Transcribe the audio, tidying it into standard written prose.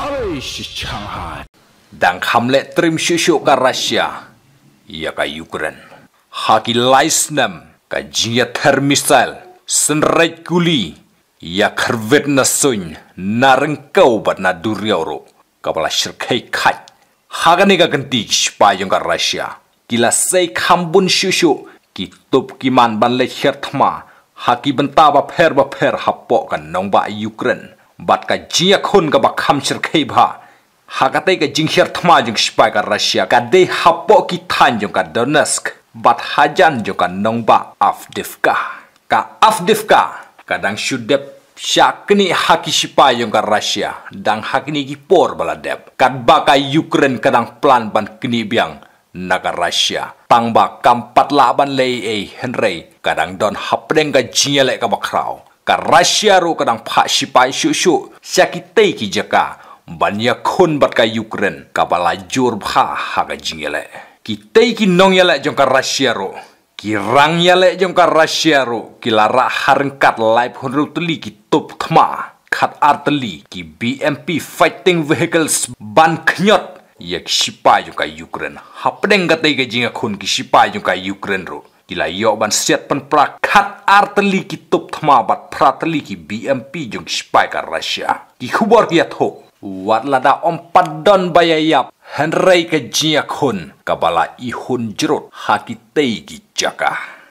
Shanghai dang hamlet trim shushu ka Russia ya ka Ukraine haki laisnam ka jia thermisal senreit kuli ya kervet na sun nareng kau bat na duriauro kapala shirkai khat hagani ka ganti spayong ka Russia kila sei khambun shushu ki top ki man ban le herthma haki benta ba pher hapo ka nongba Ukraine bat ka jia khun ka ba kham shirkai ba hagatai ka jing herthma jing spy ka Russia ka de hapo ki than jong ka Donetsk bat hajan jong ka nongba Avdiivka kadang shudep syakni haki spy jong ka Russia dang hakni ki por baladep kad ba ka Ukraine kadang plan ban kini biang naga Russia tangba kampat laban lei henrei kadang don hapdeng ka jiele ka bakrau ka Russia ro kadang pha sipai shushu syakitei ki jaka banya khon bat ka Ukraine ka bala jur pha ha ka jingele kitei ki nong yale jong ka Russia ro ki rang yale jong ka Russia ro ki lara harengkat live honru teli ki top thma khat arteli ki BMP fighting vehicles ban khnyot yak sipai jong ka Ukraine hapdeng ka tei ka jinga khon ki sipai jong ka Ukraine ro kila yo ban set pen prak khat arteli ki top thma bat prateli ki BMP jong sipai ka Russia ki khubor ki atho wat lada padon bayayap henrei ke jia khun kabala ihun jerut haki tei ki jaka